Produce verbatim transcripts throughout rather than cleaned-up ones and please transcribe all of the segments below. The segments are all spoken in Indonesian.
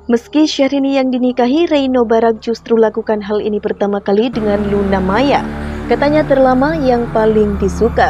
Meski Syahrini yang dinikahi, Reino Barak justru lakukan hal ini pertama kali dengan Luna Maya. Katanya terlama yang paling disuka.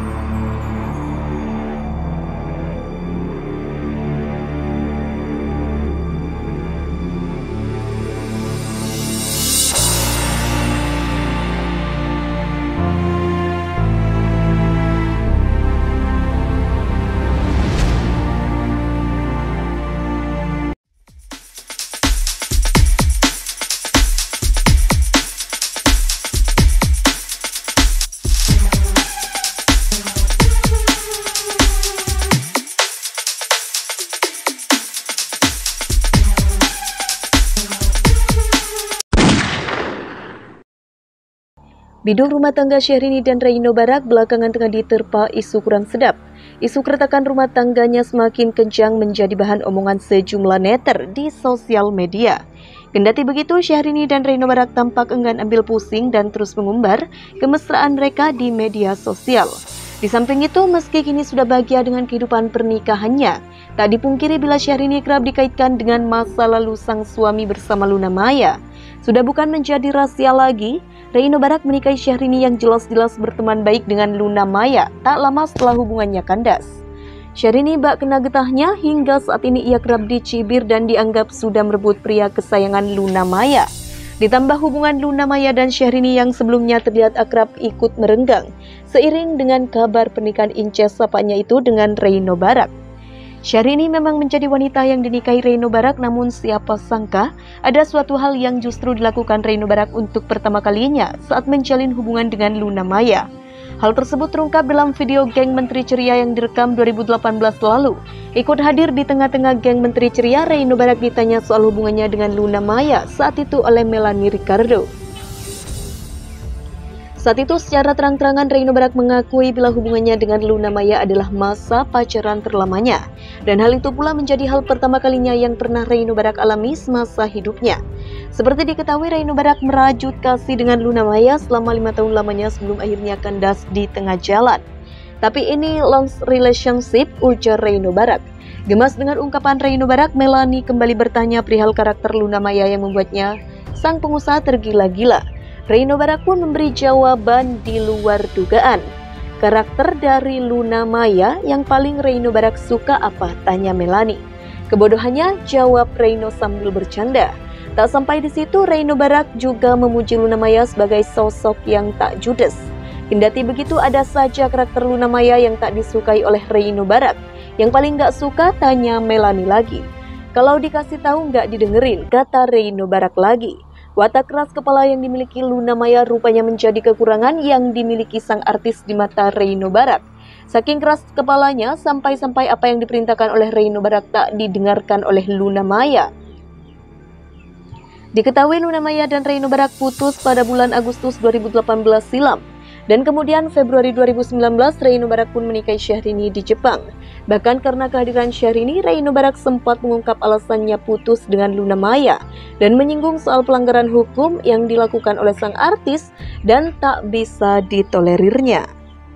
Bidung rumah tangga Syahrini dan Reino Barak belakangan tengah diterpa isu kurang sedap. Isu keretakan rumah tangganya semakin kencang menjadi bahan omongan sejumlah netter di sosial media. Kendati begitu, Syahrini dan Reino Barak tampak enggan ambil pusing dan terus mengumbar kemesraan mereka di media sosial. Di samping itu, meski kini sudah bahagia dengan kehidupan pernikahannya, tak dipungkiri bila Syahrini kerap dikaitkan dengan masa lalu sang suami bersama Luna Maya. Sudah bukan menjadi rahasia lagi, Reino Barak menikahi Syahrini yang jelas-jelas berteman baik dengan Luna Maya tak lama setelah hubungannya kandas. Syahrini bak kena getahnya hingga saat ini ia kerap dicibir dan dianggap sudah merebut pria kesayangan Luna Maya. Ditambah hubungan Luna Maya dan Syahrini yang sebelumnya terlihat akrab ikut merenggang seiring dengan kabar pernikahan inces sapanya itu dengan Reino Barak. Syahrini memang menjadi wanita yang dinikahi Reino Barak, namun siapa sangka ada suatu hal yang justru dilakukan Reino Barak untuk pertama kalinya saat menjalin hubungan dengan Luna Maya. Hal tersebut terungkap dalam video geng Menteri Ceria yang direkam dua ribu delapan belas lalu. Ikut hadir di tengah-tengah geng Menteri Ceria, Reino Barak ditanya soal hubungannya dengan Luna Maya saat itu oleh Melanie Ricardo. Saat itu secara terang-terangan Reino Barak mengakui bila hubungannya dengan Luna Maya adalah masa pacaran terlamanya. Dan hal itu pula menjadi hal pertama kalinya yang pernah Reino Barak alami semasa hidupnya. Seperti diketahui, Reino Barak merajut kasih dengan Luna Maya selama lima tahun lamanya sebelum akhirnya kandas di tengah jalan. Tapi ini long relationship, ujar Reino Barak. Gemas dengan ungkapan Reino Barak, Melanie kembali bertanya perihal karakter Luna Maya yang membuatnya sang pengusaha tergila-gila. Reino Barak pun memberi jawaban di luar dugaan. Karakter dari Luna Maya yang paling Reino Barak suka apa? Tanya Melanie. Kebodohannya, jawab Reino sambil bercanda. Tak sampai di situ, Reino Barak juga memuji Luna Maya sebagai sosok yang tak judes. Kendati begitu, ada saja karakter Luna Maya yang tak disukai oleh Reino Barak. Yang paling gak suka, tanya Melanie lagi. Kalau dikasih tahu gak didengerin, kata Reino Barak lagi. Watak keras kepala yang dimiliki Luna Maya rupanya menjadi kekurangan yang dimiliki sang artis di mata Reino Barak. Saking keras kepalanya, sampai-sampai apa yang diperintahkan oleh Reino Barak tak didengarkan oleh Luna Maya. Diketahui Luna Maya dan Reino Barak putus pada bulan Agustus dua ribu delapan belas silam. Dan kemudian Februari dua ribu sembilan belas, Reino Barak pun menikahi Syahrini di Jepang. Bahkan karena kehadiran Syahrini, Reino Barak sempat mengungkap alasannya putus dengan Luna Maya dan menyinggung soal pelanggaran hukum yang dilakukan oleh sang artis dan tak bisa ditolerirnya.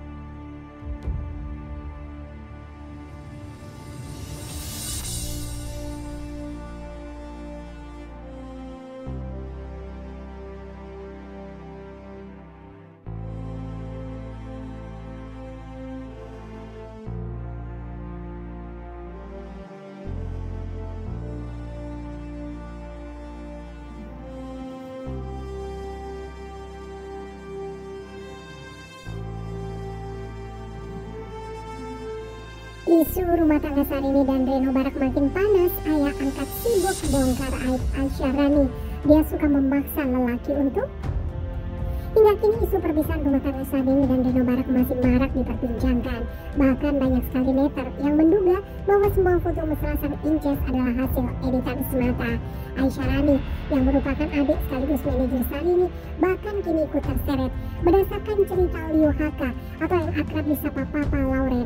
Isu rumah tangga Syahrini dan Reino Barak makin panas. Ayah angkat sibuk bongkar aib Syahrini. Dia suka memaksa lelaki untuk... Hingga kini isu perpisahan rumah tangga Syahrini dan Reino Barak masih marak diperbincangkan. Bahkan banyak sekali netter yang menduga bahwa semua foto mesra sang inces adalah hasil editan semata. Syahrini yang merupakan adik sekaligus manajer Syahrini bahkan kini ikut terseret. Berdasarkan cerita Liu Haka atau yang akrab disapa Papa Lauren,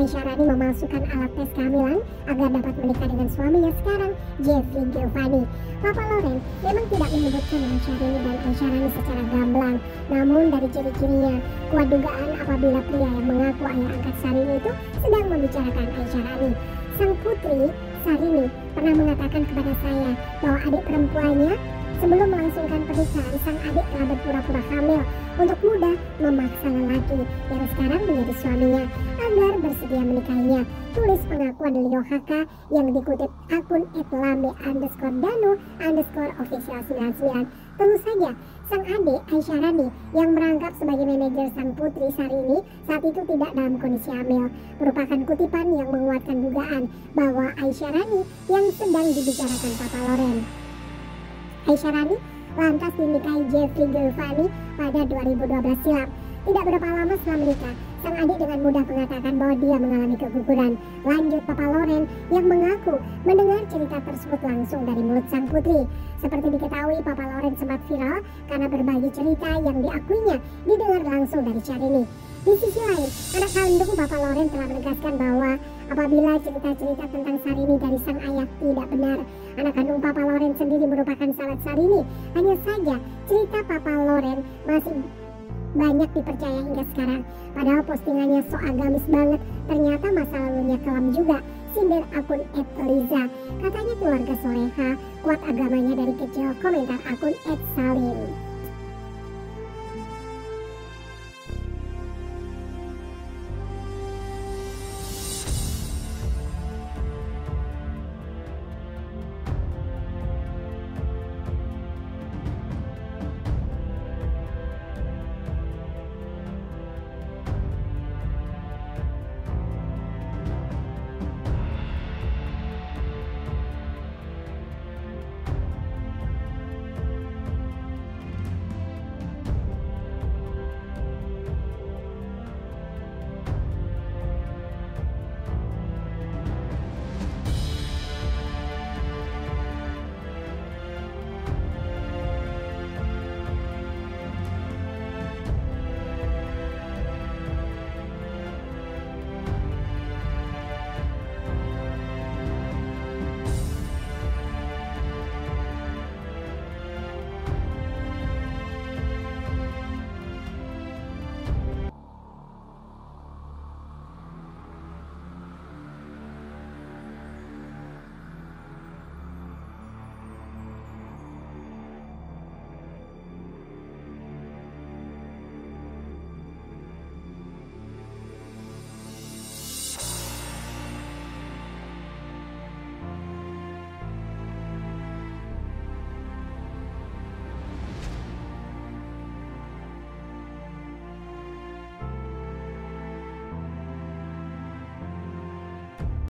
Aisyarani memalsukan alat tes kehamilan agar dapat menikah dengan suaminya sekarang, Jeffrey Giovanni. Papa Loren memang tidak menyebutkan nama Syahrini dan Aisyarani secara gamblang, namun dari ciri-cirinya kuat dugaan apabila pria yang mengaku ayah angkat Syahrini itu sedang membicarakan Aisyarani. Sang putri Syahrini pernah mengatakan kepada saya bahwa adik perempuannya sebelum melangsungkan pernikahan, sang adik telah berpura-pura hamil untuk mudah memaksa lelaki yang sekarang menjadi suaminya agar bersedia menikahinya. Tulis pengakuan Leo Haka yang dikutip akun et lambe underscore danu underscore official sembilan puluh sembilan. Tentu saja sang adik Aisyarani yang merangkap sebagai manajer sang putri Syahrini saat itu tidak dalam kondisi hamil, merupakan kutipan yang menguatkan dugaan bahwa Aisyarani yang sedang dibicarakan Papa Loren. Aisyarani lantas dinikahi Jeffrey Giovanni pada dua ribu dua belas silam. Tidak berapa lama setelah menikah, sang adik dengan mudah mengatakan bahwa dia mengalami keguguran. Lanjut Papa Loren yang mengaku mendengar cerita tersebut langsung dari mulut sang putri. Seperti diketahui, Papa Loren sempat viral karena berbagi cerita yang diakuinya didengar langsung dari Syahrini. Di sisi lain, anak kandung Papa Loren telah menegaskan bahwa apabila cerita-cerita tentang Syahrini dari sang ayah tidak benar, anak kandung Papa Loren sendiri merupakan sahabat Syahrini. Hanya saja cerita Papa Loren masih banyak dipercaya hingga sekarang. Padahal postingannya so agamis banget, ternyata masa lalunya kelam juga. Sindir akun et liza, katanya keluarga soleha, kuat agamanya dari kecil. Komentar akun et salim.